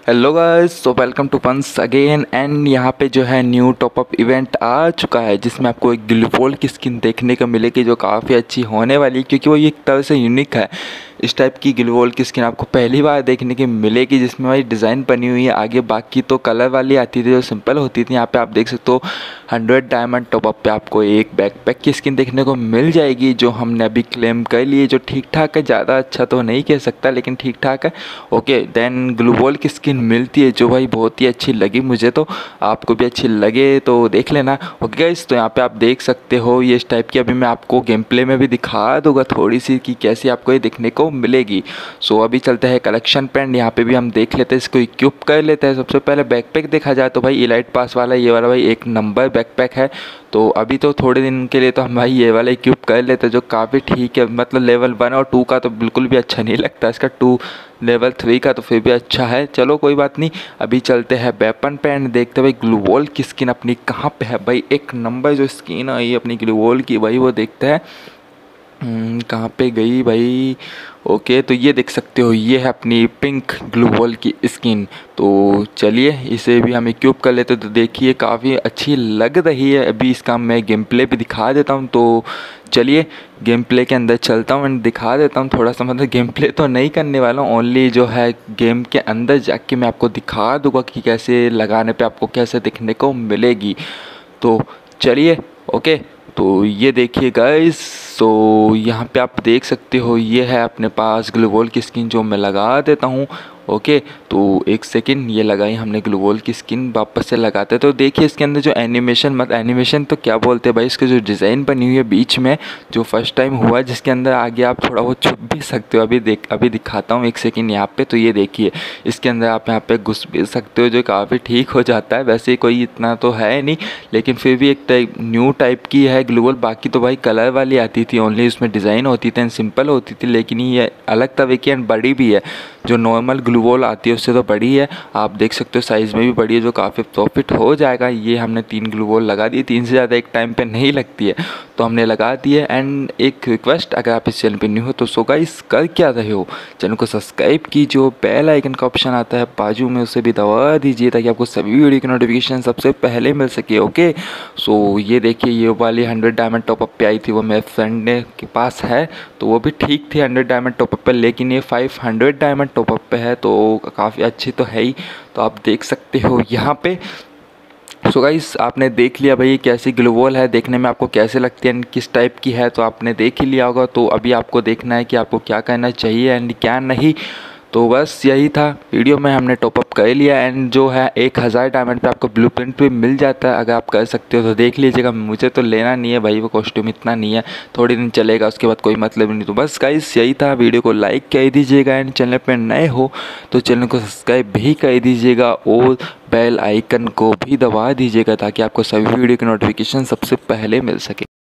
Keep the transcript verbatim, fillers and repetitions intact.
Hello guys, so welcome to once again. And यहाँ पे जो है न्यू टॉपअप इवेंट आ चुका है जिसमें आपको एक ग्लिवोल की स्किन देखने को मिलेगी जो काफ़ी अच्छी होने वाली है, क्योंकि वो एक तरह से यूनिक है। इस टाइप की ग्लिवोल की स्किन आपको पहली बार देखने की मिलेगी जिसमें भाई डिज़ाइन बनी हुई है। आगे बाकी तो कलर वाली आती थी जो सिंपल होती थी। यहाँ पे आप देख सकते हो हंड्रेड डायमंड टॉपअप पे आपको एक बैकपैक की स्किन देखने को मिल जाएगी जो हमने अभी क्लेम कर ली है, जो ठीक ठाक है। ज़्यादा अच्छा तो नहीं कह सकता लेकिन ठीक ठाक है। ओके, देन ग्लूवॉल की स्किन मिलती है जो भाई बहुत ही अच्छी लगी मुझे, तो आपको भी अच्छी लगे तो देख लेना। ओके गाइस, तो यहाँ पे आप देख सकते हो ये इस टाइप की अभी मैं आपको गेम प्ले में भी दिखा दूंगा थोड़ी सी कि कैसी आपको ये देखने को मिलेगी। सो अभी चलते हैं कलेक्शन पे एंड यहाँ पे भी हम देख लेते हैं, इसको इक्विप कर लेते हैं। सबसे पहले बैकपैक देखा जाए तो भाई इलाइट पास वाला ये वाला भाई एक नंबर बैकपैक है। तो अभी तो थोड़े दिन के लिए तो हम भाई ये वाला इक्विप कर लेते हैं जो काफ़ी ठीक है। मतलब लेवल वन और टू का तो बिल्कुल भी अच्छा नहीं लगता, इसका टू लेवल थ्री का तो फिर भी अच्छा है। चलो कोई बात नहीं, अभी चलते हैं वेपन पे एंड देखते भाई ग्लूवॉल की स्किन अपनी कहाँ पे है। भाई एक नंबर जो स्किन आई अपनी ग्लूवॉल की भाई वो देखते हैं कहाँ पे गई भाई। ओके, तो ये देख सकते हो ये है अपनी पिंक ग्लूवॉल की स्किन। तो चलिए इसे भी हम इक्विप कर लेते, तो देखिए काफ़ी अच्छी लग रही है। अभी इसका मैं गेम प्ले भी दिखा देता हूँ। तो चलिए गेम प्ले के अंदर चलता हूँ एंड दिखा देता हूँ थोड़ा सा। मतलब गेम प्ले तो नहीं करने वाला हूँ, ओनली जो है गेम के अंदर जाके मैं आपको दिखा दूँगा कि कैसे लगाने पे आपको कैसे दिखने को मिलेगी। तो चलिए ओके, तो ये देखिए गाइस, तो यहाँ पे आप देख सकते हो ये है अपने पास ग्लूवॉल की स्किन जो मैं लगा देता हूँ। ओके, तो एक सेकंड, ये लगाई हमने ग्लूवॉल की स्किन, वापस से लगाते हैं। तो देखिए इसके अंदर जो एनिमेशन, मत एनिमेशन तो क्या बोलते हैं भाई, इसके जो डिज़ाइन बनी हुई है बीच में जो फर्स्ट टाइम हुआ जिसके अंदर आगे आप थोड़ा वो छुप भी सकते हो। अभी देख अभी दिखाता हूँ एक सेकंड यहाँ पे। तो ये देखिए इसके अंदर आप यहाँ पे घुस भी सकते हो जो काफ़ी ठीक हो जाता है। वैसे कोई इतना तो है नहीं लेकिन फिर भी एक टाइप न्यू टाइप की है ग्लूवॉल। बाकी तो भाई कलर वाली आती थी, ओनली उसमें डिज़ाइन होती थी एंड सिंपल होती थी, लेकिन ये अलग तरीके की एंड बड़ी भी है। जो नॉर्मल ग्लूवॉल आती है उससे तो बड़ी है, आप देख सकते हो साइज़ में भी बड़ी है जो काफ़ी प्रॉफिट हो जाएगा। ये हमने तीन ग्लूवॉल लगा दी, तीन से ज़्यादा एक टाइम पे नहीं लगती है तो हमने लगा दी है। एंड एक रिक्वेस्ट, अगर आप इस चैनल पे न्यू हो तो सो गाइस कर क्या रहे हो, चैनल को सब्सक्राइब कीजिए, बेल आइकन का ऑप्शन आता है बाजू में उसे भी दबा दीजिए ताकि आपको सभी वीडियो की नोटिफिकेशन सबसे पहले मिल सके। ओके, सो ये देखिए ये वाली हंड्रेड डायमंड टॉपअप पे आई थी, वो मेरे फ्रेंड ने के पास है तो वो भी ठीक थी हंड्रेड डायमंड टॉपअप पे, लेकिन ये फाइव हंड्रेड डायमंड टॉपअप पे है तो काफ़ी अच्छी तो है ही। तो आप देख सकते हो यहाँ पे। सो गाइस, आपने देख लिया भाई कैसी ग्लूवॉल है, देखने में आपको कैसे लगती है एंड किस टाइप की है, तो आपने देख ही लिया होगा। तो अभी आपको देखना है कि आपको क्या करना चाहिए एंड क्या नहीं। तो बस यही था वीडियो में, हमने टॉपअप कर लिया एंड जो है एक हज़ार डायमंड पे आपको ब्लूप्रिंट भी मिल जाता है। अगर आप कर सकते हो तो देख लीजिएगा, मुझे तो लेना नहीं है भाई, वो कॉस्ट्यूम इतना नहीं है, थोड़ी दिन चलेगा उसके बाद कोई मतलब नहीं। तो बस गाइस यही था, वीडियो को लाइक कर दीजिएगा एंड चैनल पे नए हो तो चैनल को सब्सक्राइब भी कर दीजिएगा और बेल आइकन को भी दबा दीजिएगा ताकि आपको सभी वीडियो की नोटिफिकेशन सबसे पहले मिल सके।